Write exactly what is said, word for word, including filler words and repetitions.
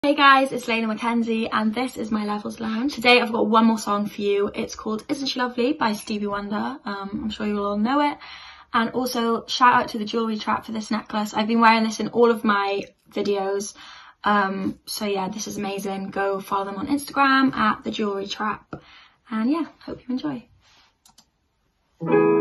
Hey guys, it's Leila McKenzie and this is my Levels Lounge. Today I've got one more song for you. It's called Isn't She Lovely by Stevie Wonder. Um, I'm sure you'll all know it. And also shout out to the Jewellery Trap for this necklace. I've been wearing this in all of my videos. Um, so yeah, this is amazing. Go follow them on Instagram at the Jewellery Trap. And yeah, hope you enjoy.